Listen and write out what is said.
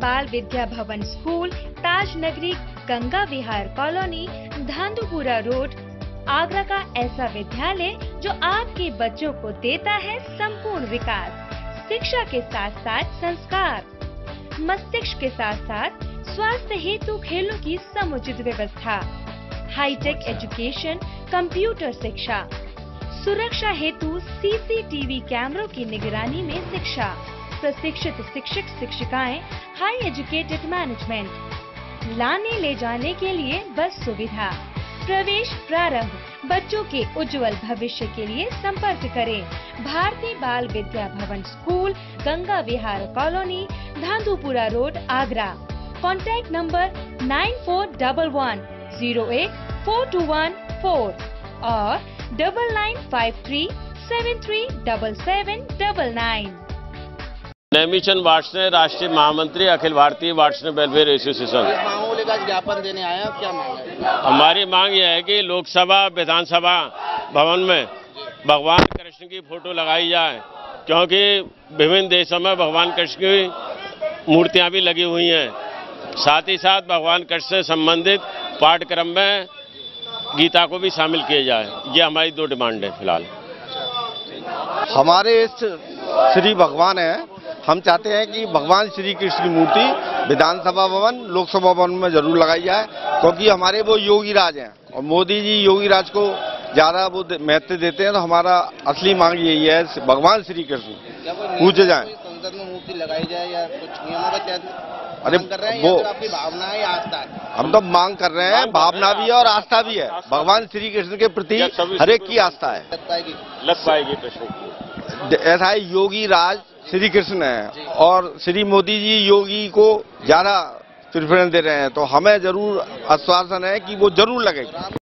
बाल Vidya Bhavan school, Taj Nagari, Ganga Vihar colony, Dhandhupura road, Agra का ऐसा विद्यालय जो आपके बच्चों को देता है संपूर्ण विकास, शिक्षा के साथ साथ संस्कार, मस्तिष्क के साथ साथ स्वास्थ्य हेतु खेलों की समुचित व्यवस्था, हाईटेक एजुकेशन, कंप्यूटर शिक्षा, सुरक्षा हेतु सीसीटीवी कैमरों की निगरानी में शिक्षा, प्रशिक्षित शिक्षक शिक्षिकाएं, हाई एजुकेटेड मैनेजमेंट, लाने ले जाने के लिए बस सुविधा, प्रवेश प्रारंभ, बच्चों के उज्जवल भविष्य के लिए संपर्क करें भारतीय Bal Vidya Bhavan school, Ganga Vihar colony, Dhandhupura road, Agra. Contact number 9411084214 और 9953737799। नेमीचंद वार्ष्णेय, राष्ट्रीय महामंत्री, अखिल भारतीय वार्ष्णेय वेलफेयर एसोसिएशन। मांगों का ज्ञापन देने आए हैं, क्या मांग है? हमारी मांग यह है कि लोकसभा विधानसभा भवन में भगवान कृष्ण की फोटो लगाई जाए, क्योंकि विभिन्न देशों में भगवान कृष्ण की मूर्तियां भी लगी हुई हैं। साथ ही साथ भगवान कृष्ण से संबंधित पाठ्यक्रम में गीता को भी शामिल किया जाए। ये हमारी दो डिमांड है फिलहाल। हमारे श्री भगवान है, हम चाहते हैं कि भगवान श्री कृष्ण की मूर्ति विधानसभा भवन, लोकसभा भवन में जरूर लगाई जाए, क्योंकि हमारे वो योगी राज हैं और मोदी जी योगी राज को ज्यादा वो महत्व देते हैं। तो हमारा असली मांग यही है, भगवान श्री कृष्ण पूजे जाए। संसद में मूर्ति लगाई जाए या कुछ नियमों का चयन अरे कर रहे हैं, वो या आपकी भावना है या आस्था है? हम तो मांग कर रहे हैं, भावना भी है और आस्था भी है। भगवान श्री कृष्ण के प्रति हर एक की आस्था है। लग पाएगी कृष्ण। ऐसा है, योगी राज श्री कृष्ण है और श्री मोदी जी योगी को ज्यादा प्रेफरेंस दे रहे हैं, तो हमें जरूर आश्वासन है कि वो जरूर लगेगी।